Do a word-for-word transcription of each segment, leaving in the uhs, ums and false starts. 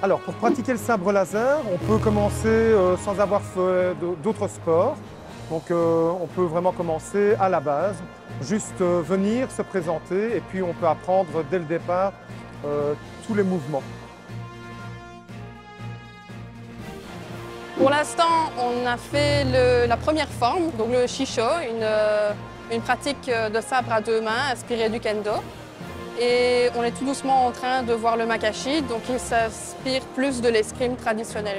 Alors, pour pratiquer le sabre laser, on peut commencer euh, sans avoir fait d'autres sports. Donc, euh, on peut vraiment commencer à la base, juste euh, venir, se présenter, et puis on peut apprendre dès le départ euh, tous les mouvements. Pour l'instant, on a fait le, la première forme, donc le Shisho, une, euh, une pratique de sabre à deux mains inspirée du kendo. Et on est tout doucement en train de voir le Makashi, donc il s'inspire plus de l'escrime traditionnelle.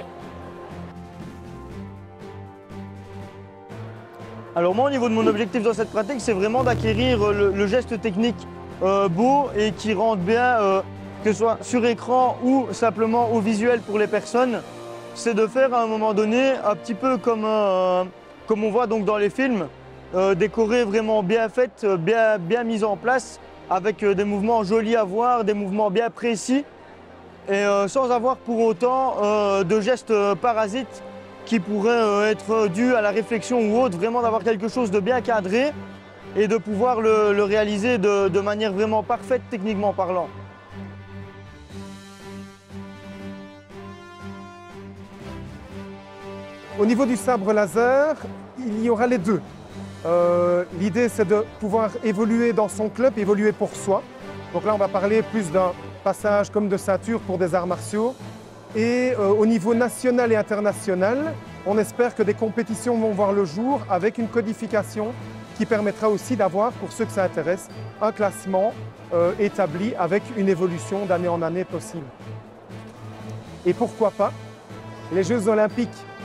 Alors moi, au niveau de mon objectif dans cette pratique, c'est vraiment d'acquérir le, le geste technique euh, beau et qui rende bien, euh, que ce soit sur écran ou simplement au visuel pour les personnes. C'est de faire à un moment donné, un petit peu comme, euh, comme on voit donc dans les films, euh, décoré vraiment bien fait, bien, bien mis en place, avec des mouvements jolis à voir, des mouvements bien précis, et euh, sans avoir pour autant euh, de gestes parasites qui pourraient euh, être dus à la réflexion ou autre, vraiment d'avoir quelque chose de bien cadré et de pouvoir le, le réaliser de, de manière vraiment parfaite techniquement parlant. Au niveau du sabre laser, il y aura les deux. Euh, L'idée, c'est de pouvoir évoluer dans son club, évoluer pour soi. Donc là, on va parler plus d'un passage comme de ceinture pour des arts martiaux. Et euh, au niveau national et international, on espère que des compétitions vont voir le jour avec une codification qui permettra aussi d'avoir, pour ceux que ça intéresse, un classement euh, établi avec une évolution d'année en année possible. Et pourquoi pas, les Jeux olympiques